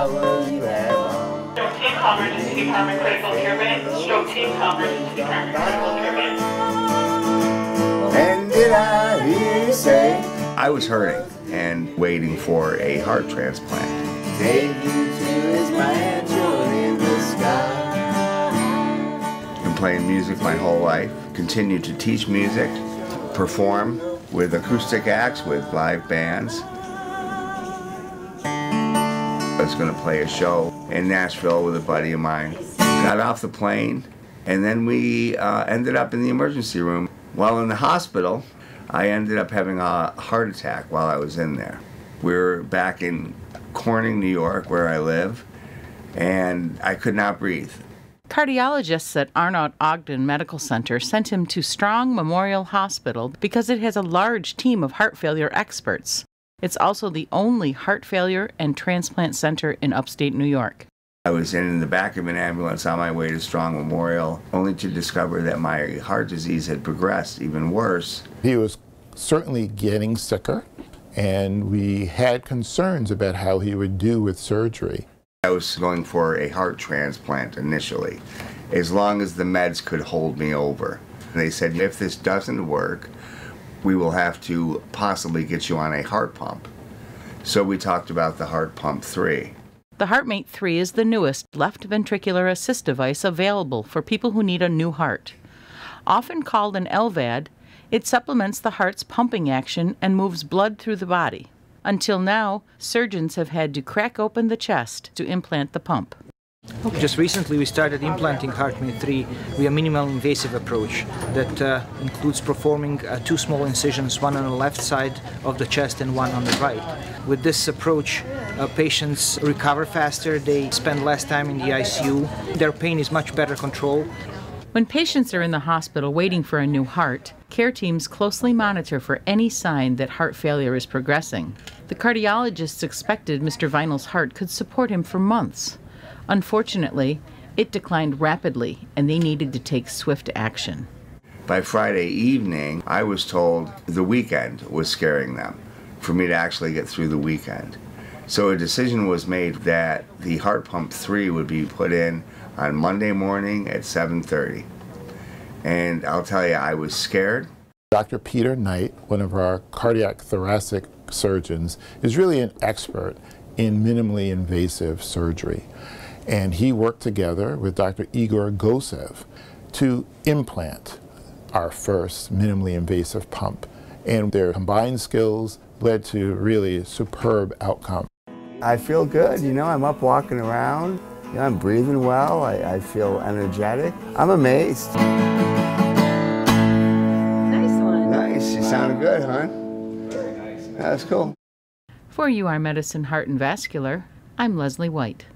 was that long. Stroke team, call emergency department, critical care band. Stroke team, call emergency department, critical care band. And did I hear you say, I was hurting and waiting for a heart transplant. take you to his mansion in the sky. Been playing music my whole life, continued to teach music, perform with acoustic acts, with live bands. I was going to play a show in Nashville with a buddy of mine. Got off the plane, and then we ended up in the emergency room. While in the hospital, I ended up having a heart attack while I was in there. We're back in Corning, New York, where I live, and I could not breathe. Cardiologists at Arnaut Ogden Medical Center sent him to Strong Memorial Hospital because it has a large team of heart failure experts. It's also the only heart failure and transplant center in upstate New York. I was in the back of an ambulance on my way to Strong Memorial, only to discover that my heart disease had progressed even worse. He was certainly getting sicker, and we had concerns about how he would do with surgery. I was going for a heart transplant initially, as long as the meds could hold me over. They said, if this doesn't work, we will have to possibly get you on a heart pump. So we talked about the Heart Pump 3. The HeartMate 3 is the newest left ventricular assist device available for people who need a new heart. Often called an LVAD, it supplements the heart's pumping action and moves blood through the body. Until now, surgeons have had to crack open the chest to implant the pump. Just recently we started implanting HeartMate 3 via minimal invasive approach that includes performing 2 small incisions, one on the left side of the chest and one on the right. With this approach, patients recover faster, they spend less time in the ICU, their pain is much better controlled. When patients are in the hospital waiting for a new heart, care teams closely monitor for any sign that heart failure is progressing. The cardiologists expected Mr. Vinyl's heart could support him for months. Unfortunately, it declined rapidly, and they needed to take swift action. By Friday evening, I was told the weekend was scaring them, for me to actually get through the weekend. So a decision was made that the Heart Pump 3 would be put in on Monday morning at 7:30. And I'll tell you, I was scared. Dr. Peter Knight, one of our cardiac thoracic surgeons, is really an expert in minimally invasive surgery. And he worked together with Dr. Igor Gosev to implant our first minimally invasive pump. And their combined skills led to really a superb outcome. I feel good, you know, I'm up walking around, you know, I'm breathing well, I feel energetic. I'm amazed. Nice one. Nice, you sounded good, huh? Very nice. That's cool. For UR Medicine Heart and Vascular, I'm Leslie White.